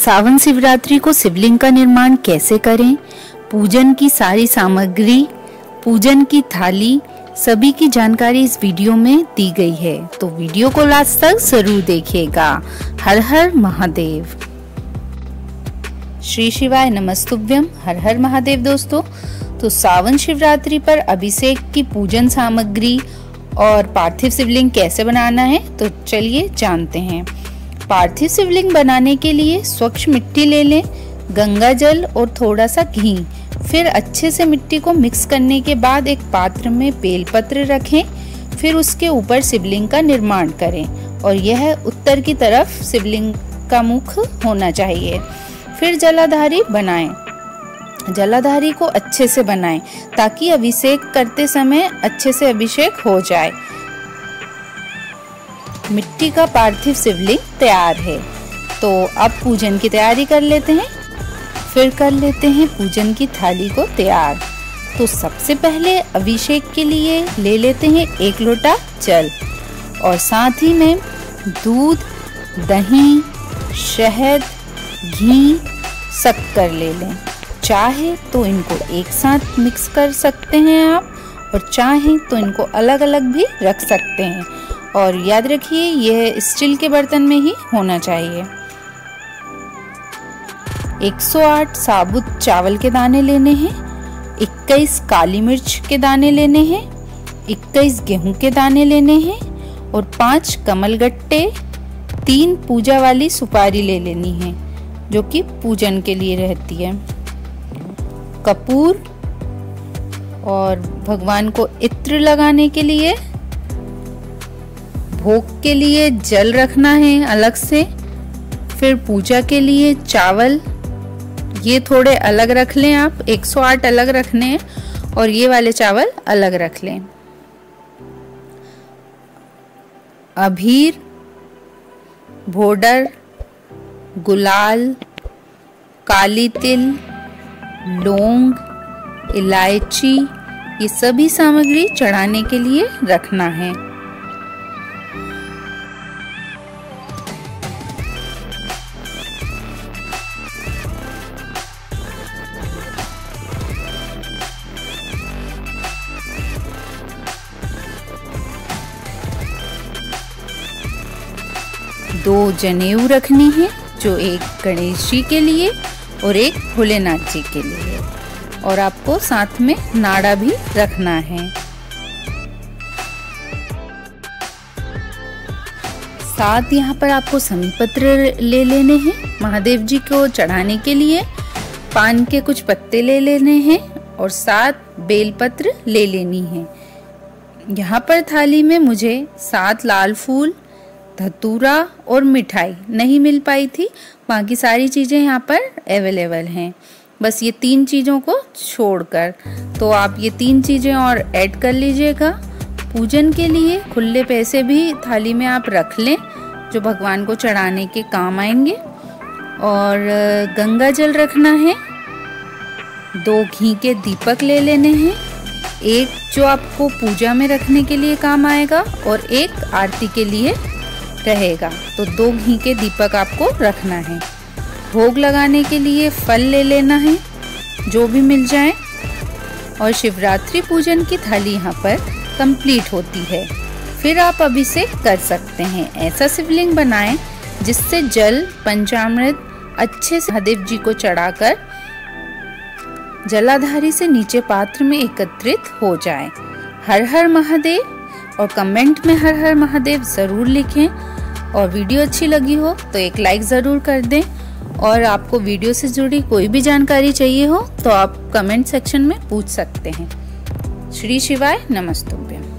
सावन शिवरात्रि को शिवलिंग का निर्माण कैसे करें, पूजन की सारी सामग्री, पूजन की थाली, सभी की जानकारी इस वीडियो में दी गई है, तो वीडियो को लास्ट तक जरूर देखिएगा। हर हर महादेव। श्री शिवाय नमस्तुभ्यम। हर हर महादेव। दोस्तों, तो सावन शिवरात्रि पर अभिषेक की पूजन सामग्री और पार्थिव शिवलिंग कैसे बनाना है, तो चलिए जानते हैं। पार्थिव शिवलिंग बनाने के लिए स्वच्छ मिट्टी ले लें, गंगा जल और थोड़ा सा घी। फिर अच्छे से मिट्टी को मिक्स करने के बाद एक पात्र में बेलपत्र रखें। फिर उसके ऊपर शिवलिंग का निर्माण करें और यह उत्तर की तरफ शिवलिंग का मुख होना चाहिए। फिर जलाधारी बनाएं। जलाधारी को अच्छे से बनाएं ताकि अभिषेक करते समय अच्छे से अभिषेक हो जाए। मिट्टी का पार्थिव शिवलिंग तैयार है, तो अब पूजन की तैयारी कर लेते हैं। फिर कर लेते हैं पूजन की थाली को तैयार। तो सबसे पहले अभिषेक के लिए ले लेते हैं 1 लोटा जल और साथ ही में दूध, दही, शहद, घी, शक्कर ले लें। चाहे तो इनको एक साथ मिक्स कर सकते हैं आप, और चाहे तो इनको अलग अलग भी रख सकते हैं। और याद रखिए यह स्टील के बर्तन में ही होना चाहिए। 108 साबुत चावल के दाने लेने हैं, 21 काली मिर्च के दाने लेने हैं, 21 गेहूं के दाने लेने हैं और 5 कमलगट्टे, 3 पूजा वाली सुपारी ले लेनी है जो कि पूजन के लिए रहती है। कपूर और भगवान को इत्र लगाने के लिए, भोग के लिए जल रखना है अलग से। फिर पूजा के लिए चावल, ये थोड़े अलग रख लें आप, 108 अलग रखने हैं और ये वाले चावल अलग रख लें। अबीर, भोडर, गुलाल, काली तिल, लौंग, इलायची, ये सभी सामग्री चढ़ाने के लिए रखना है। दो जनेऊ रखनी है, जो एक गणेश जी के लिए और एक भोलेनाथ जी के लिए, और आपको साथ में नाड़ा भी रखना है। साथ यहाँ पर आपको समीपत्र ले लेने हैं महादेव जी को चढ़ाने के लिए। पान के कुछ पत्ते ले लेने हैं और साथ बेलपत्र ले लेनी है। यहाँ पर थाली में मुझे 7 लाल फूल, धतूरा और मिठाई नहीं मिल पाई थी, बाकी सारी चीज़ें यहाँ पर अवेलेबल हैं, बस ये 3 चीज़ों को छोड़कर। तो आप ये 3 चीज़ें और ऐड कर लीजिएगा। पूजन के लिए खुले पैसे भी थाली में आप रख लें जो भगवान को चढ़ाने के काम आएंगे। और गंगा जल रखना है, 2 घी के दीपक ले लेने हैं, एक जो आपको पूजा में रखने के लिए काम आएगा और एक आरती के लिए रहेगा। तो 2 घी के दीपक आपको रखना है। भोग लगाने के लिए फल ले लेना है जो भी मिल जाए। और शिवरात्रि पूजन की थाली यहाँ पर कंप्लीट होती है। फिर आप अभिषेक कर सकते हैं। ऐसा शिवलिंग बनाएं जिससे जल, पंचामृत अच्छे से महादेव जी को चढ़ाकर जलाधारी से नीचे पात्र में एकत्रित हो जाए। हर हर महादेव, और कमेंट में हर हर महादेव जरूर लिखें। और वीडियो अच्छी लगी हो तो एक लाइक जरूर कर दें। और आपको वीडियो से जुड़ी कोई भी जानकारी चाहिए हो तो आप कमेंट सेक्शन में पूछ सकते हैं। श्री शिवाय नमस्तुभ्यम।